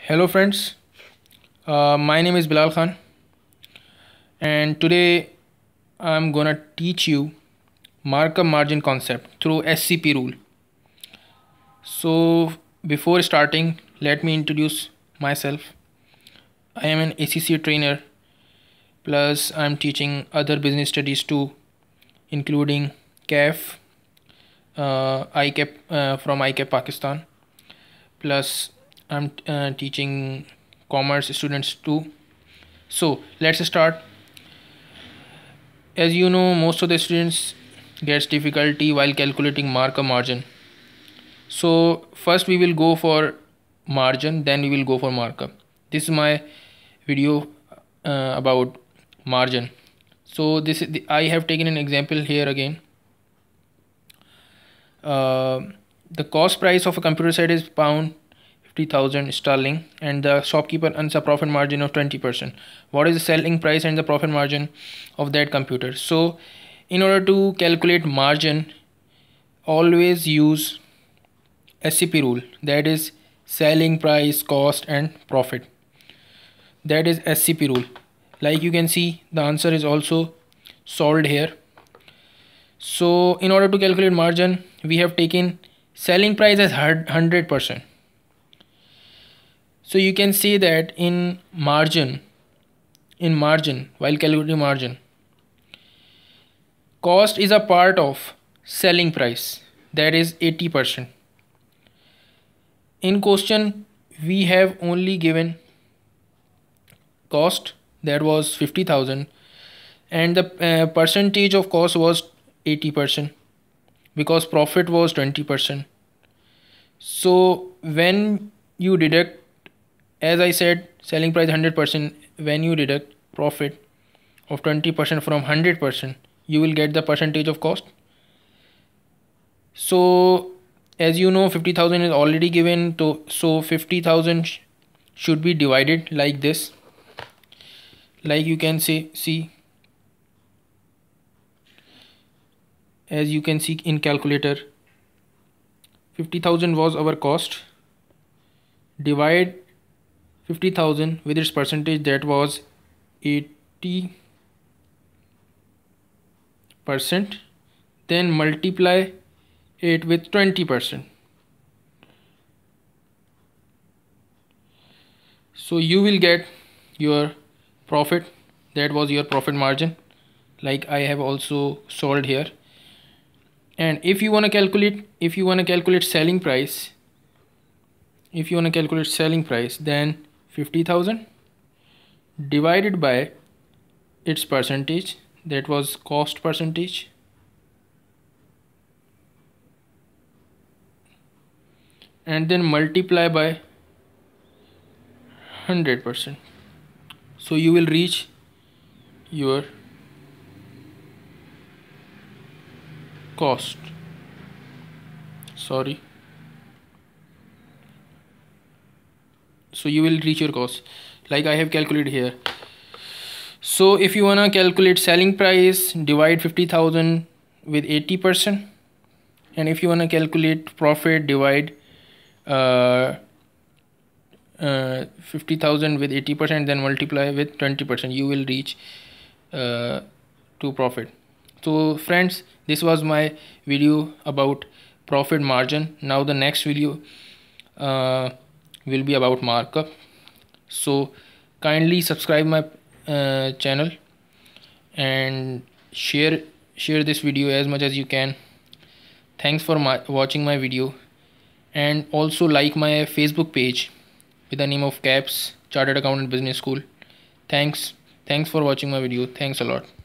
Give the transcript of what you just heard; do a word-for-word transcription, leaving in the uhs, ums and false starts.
Hello friends, uh, my name is Bilal Khan and today I'm gonna teach you markup margin concept through S C P rule. So before starting, let me introduce myself. I am an A C C A trainer, plus I'm teaching other business studies too, including C A F, uh, I C A P uh, from I C A P Pakistan, plus I'm uh, teaching commerce students too. So let's start. As you know, most of the students gets difficulty while calculating markup margin. So first we will go for margin, then we will go for markup. This is my video uh, about margin. So this is the, I have taken an example here again. Uh, the cost price of a computer set is pound fifty thousand sterling and the shopkeeper earns a profit margin of twenty percent. What is the selling price and the profit margin of that computer? So in order to calculate margin, always use S C P rule, that is selling price, cost and profit. That is S C P rule. Like you can see, the answer is also solved here. So in order to calculate margin, we have taken selling price as one hundred percent. So you can say that in margin, in margin, while calculating margin, cost is a part of selling price, that is eighty percent. In question, we have only given cost, that was fifty thousand, and the uh, percentage of cost was eighty percent because profit was twenty percent. So when you deduct, as I said, selling price one hundred percent, when you deduct profit of twenty percent from one hundred percent, you will get the percentage of cost. So as you know, fifty thousand is already given, to so fifty thousand sh should be divided like this. Like you can say, see, as you can see in calculator, fifty thousand was our cost. Divide fifty thousand with its percentage, that was eighty percent, then multiply it with twenty percent. So you will get your profit, that was your profit margin, like I have also solved here. And if you want to calculate if you want to calculate selling price if you want to calculate selling price then fifty thousand divided by its percentage, that was cost percentage, and then multiply by one hundred percent. So you will reach your cost. Sorry. So you will reach your cost, like I have calculated here. So if you wanna calculate selling price, divide fifty thousand with eighty percent, and if you wanna calculate profit, divide uh, uh, fifty thousand with eighty percent, then multiply with twenty percent. You will reach uh, to profit. So friends, this was my video about profit margin. Now the next video uh, will be about markup. So kindly subscribe my uh, channel and share share this video as much as you can. Thanks for my, watching my video, and also like my Facebook page with the name of C A P S Chartered Accountant Business School. Thanks. Thanks for watching my video. Thanks a lot.